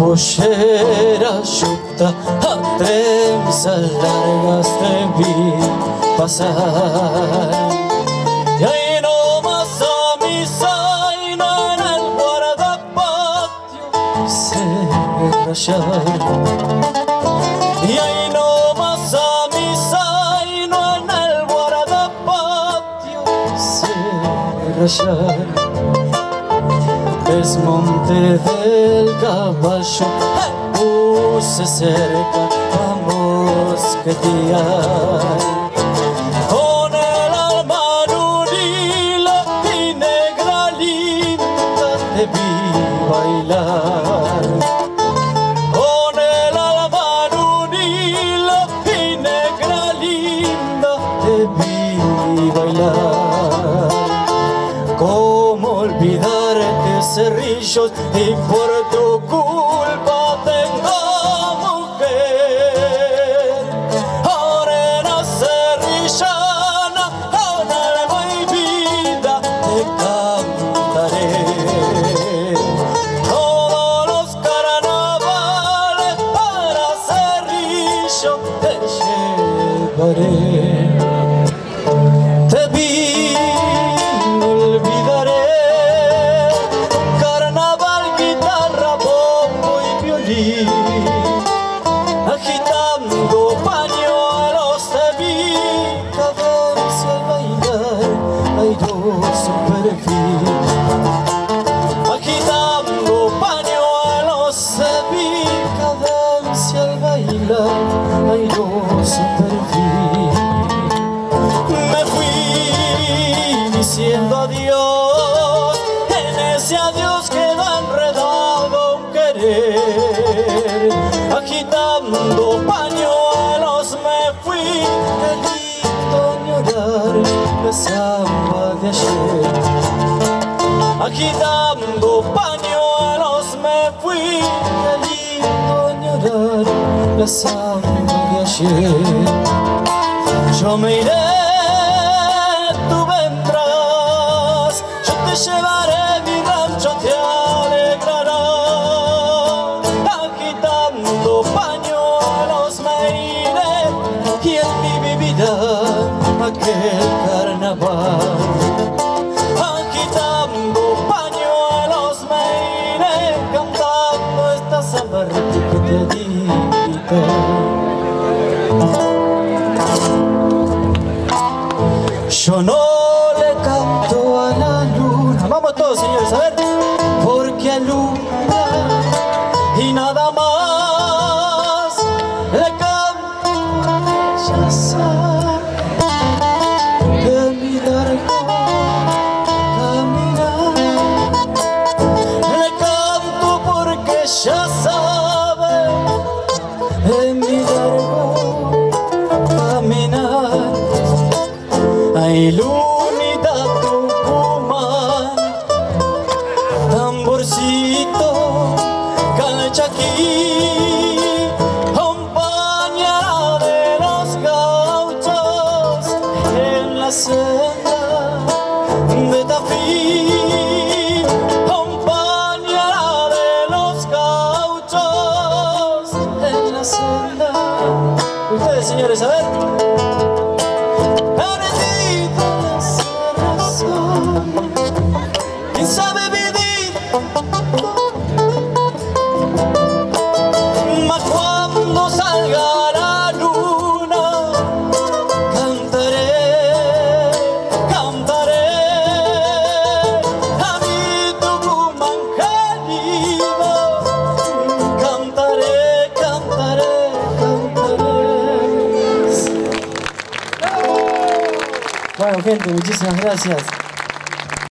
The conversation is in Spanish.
pollera yuta, a trenzas largas te vi pasar. Y ahí nomás a mi zaina en el guardapatio se rayar. Y ahí nomás a mi zaina en el guardapatio se rayar. Desmonte del caballo, puse cerca a mosquetear. Con el alma en un hilo y negra linda te vi bailar. Con el alma en un hilo y negra linda te vi bailar. ¿Cómo olvidarte, Cerrillos? Y por tu culpa tengo mujer. Morena cerrillana, con alma y vida te cantaré. Todos los carnavales para Cerrillo te llevaré. Te vi, no olvidaré. Carnaval, guitarra, bombo y violín. Agitando pañuelos te vi, cadencia al bailar, airoso perfil. Agitando pañuelos te vi, cadencia al bailar, airoso perfil. Me fui diciendo adiós, en ese adiós quedó enredado un querer. Agitando pañuelos me fui, qué lindo llorar la samba de ayer. Agitando pañuelos me fui, qué lindo llorar la samba de ayer. Yo me iré, tú vendrás, yo te llevaré, mi rancho te alegrará. Agitando pañuelos me iré y en mí vivirá aquel carnaval. Agitando pañuelos me iré cantando esta samba que te adivita. Yo no le canto a la luna, vamos todos señores, a ver, porque alumbra y nada más le canto a ella sabe de mi largo caminar. Le canto porque ella sabe de mi largo caminar. Ay, lunita Tucumán, tamborcito, calchaquí, compañera de los gauchos en la senda de Tafí. Compañera de los gauchos en la senda. Ustedes señores, a ver. ¿Quién sabe vivir? Mas cuando salga la luna, cantaré, cantaré a mi Tucumán querido. Cantaré, cantaré, cantaré. Bueno, gente, muchísimas gracias.